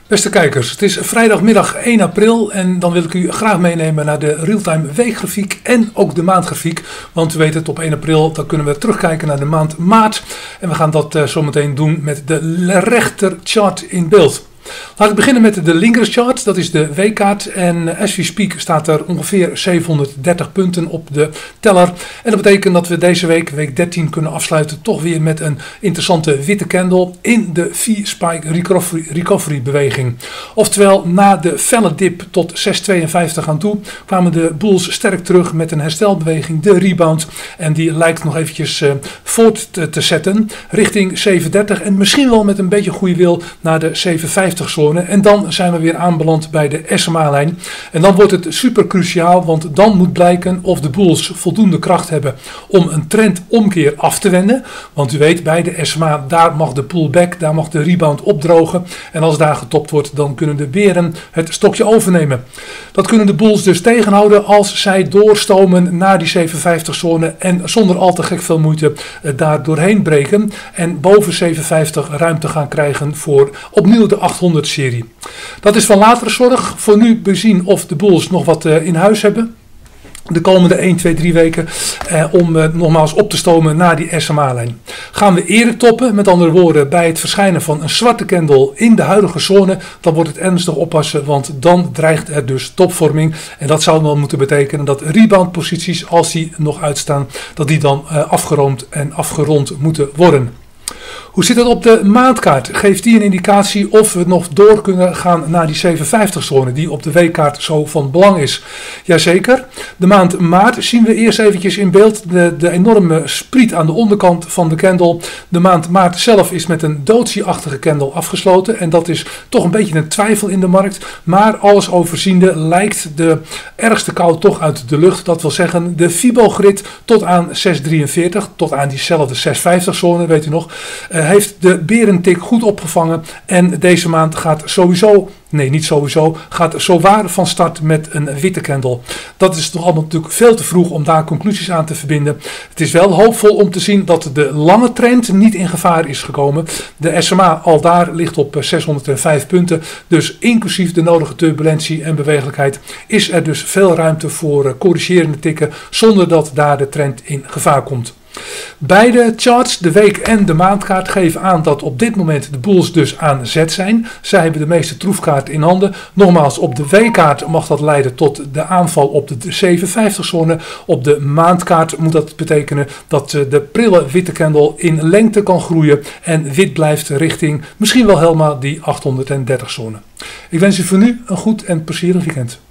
Beste kijkers, het is vrijdagmiddag 1 april en dan wil ik u graag meenemen naar de realtime weekgrafiek en ook de maandgrafiek. Want u weet het, op 1 april dan kunnen we terugkijken naar de maand maart en we gaan dat zometeen doen met de rechterchart in beeld. Laat ik beginnen met de linkerchart, dat is de weekkaart en as we speak staat er ongeveer 730 punten op de teller. En dat betekent dat we deze week, week 13, kunnen afsluiten toch weer met een interessante witte candle in de V-spike recovery beweging. Oftewel, na de felle dip tot 6,52 aan toe kwamen de bulls sterk terug met een herstelbeweging, de rebound. En die lijkt nog eventjes voort te zetten richting 7,30 en misschien wel met een beetje goede wil naar de 7,50 zone. En dan zijn we weer aanbeland bij de SMA-lijn. En dan wordt het super cruciaal, want dan moet blijken of de bulls voldoende kracht hebben om een trendomkeer af te wenden. Want u weet, bij de SMA, daar mag de pullback, daar mag de rebound opdrogen. En als daar getopt wordt, dan kunnen de beren het stokje overnemen. Dat kunnen de bulls dus tegenhouden als zij doorstomen naar die 7,50 zone en zonder al te gek veel moeite daar doorheen breken. En boven 7,50 ruimte gaan krijgen voor opnieuw de 800 serie. Dat is van latere zorg. Voor nu bezien of de bulls nog wat in huis hebben de komende 1, 2, 3 weken om nogmaals op te stomen naar die SMA-lijn. Gaan we eerder toppen, met andere woorden, bij het verschijnen van een zwarte candle in de huidige zone, dan wordt het ernstig oppassen, want dan dreigt er dus topvorming. En dat zou dan moeten betekenen dat rebound posities, als die nog uitstaan, dat die dan afgeroomd en afgerond moeten worden. Hoe zit het op de maandkaart? Geeft die een indicatie of we nog door kunnen gaan naar die 7,50 zone die op de weekkaart zo van belang is? Jazeker. De maand maart zien we eerst eventjes in beeld de enorme spriet aan de onderkant van de candle. De maand maart zelf is met een doji-achtige candle afgesloten en dat is toch een beetje een twijfel in de markt. Maar alles overziende lijkt de ergste kou toch uit de lucht. Dat wil zeggen de Fibo-grid tot aan 6,43, tot aan diezelfde 6,50 zone, weet u nog, heeft de berentik goed opgevangen en deze maand gaat sowieso, nee niet sowieso, gaat zowaar van start met een witte candle. Dat is toch allemaal natuurlijk veel te vroeg om daar conclusies aan te verbinden. Het is wel hoopvol om te zien dat de lange trend niet in gevaar is gekomen. De SMA al daar ligt op 605 punten, dus inclusief de nodige turbulentie en bewegelijkheid is er dus veel ruimte voor corrigerende tikken zonder dat daar de trend in gevaar komt. Beide charts, de week en de maandkaart, geven aan dat op dit moment de bulls dus aan zet zijn. Zij hebben de meeste troefkaart in handen. Nogmaals, op de weekkaart mag dat leiden tot de aanval op de 7,50 zone. Op de maandkaart moet dat betekenen dat de prille witte candle in lengte kan groeien en wit blijft richting misschien wel helemaal die 830 zone. Ik wens u voor nu een goed en plezierig weekend.